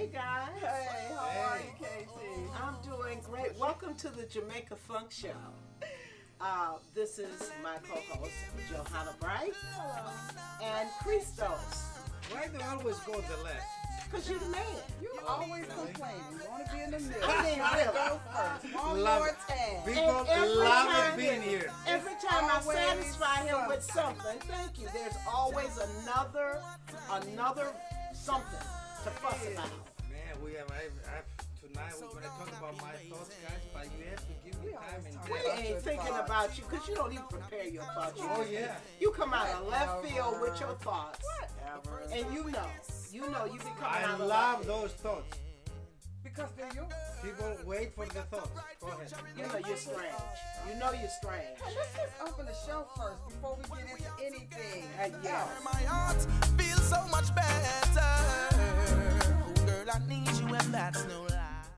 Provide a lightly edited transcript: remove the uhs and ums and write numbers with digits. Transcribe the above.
guys. Hey, how are you, Casey? I'm doing great. Welcome to the Jamaica Funk Show. This is my co-host, Johanna Bright. Hello. And Christos. Why do you always go to the left? Because you're the man. You always complain. You want to be in the middle. I mean, really. Go first. One Love more it. time. People every love time- it being here. Every time I Always satisfy him with something, thank you, there's always another something to fuss about. Man, we have, tonight we're going to talk about my thoughts, guys, but you have to give me time and We ain't thinking about you because you don't even prepare your thoughts. Oh, yeah. You come out of left field with your thoughts. Whatever. And you know you be coming I out of love left those thoughts. Because they're yours. People wait for the thoughts. Go ahead. You know you're strange. You know you're strange. Hey, let's just open the show first before we get into anything. Yeah. My heart